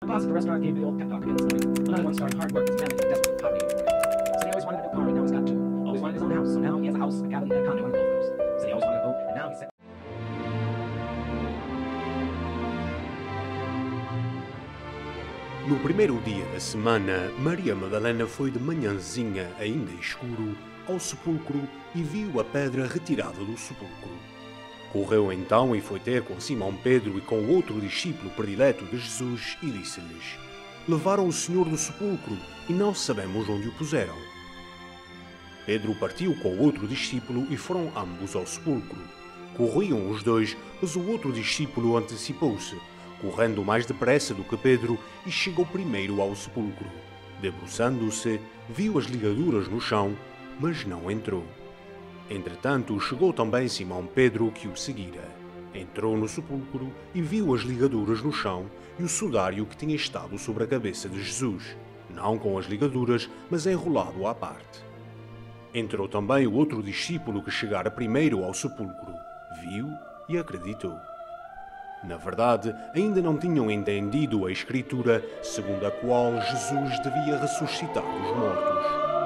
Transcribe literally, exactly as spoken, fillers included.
boss at the restaurant gave me the old pep talk again this morning. Another one starting hard work is managing a desperate poverty employee. Said he always wanted a new car and now he's got two. Always wanted his own house, so now he has a house, a cabin, and a condo on the Gulf Coast. Said he always wanted a boat, and now he's set. No primeiro dia da semana, Maria Madalena foi de manhãzinha, ainda escuro, ao sepulcro e viu a pedra retirada do sepulcro. Correu então e foi ter com Simão Pedro e com outro discípulo predileto de Jesus e disse-lhes: Levaram o Senhor do sepulcro e não sabemos onde o puseram. Pedro partiu com o outro discípulo e foram ambos ao sepulcro. Corriam os dois, mas o outro discípulo antecipou-se, correndo mais depressa do que Pedro, e chegou primeiro ao sepulcro. Debruçando-se, viu as ligaduras no chão, mas não entrou. Entretanto, chegou também Simão Pedro, que o seguira. Entrou no sepulcro e viu as ligaduras no chão e o sudário que tinha estado sobre a cabeça de Jesus, não com as ligaduras, mas enrolado à parte. Entrou também o outro discípulo que chegara primeiro ao sepulcro. Viu e acreditou. Na verdade, ainda não tinham entendido a Escritura, segundo a qual Jesus devia ressuscitar dos mortos.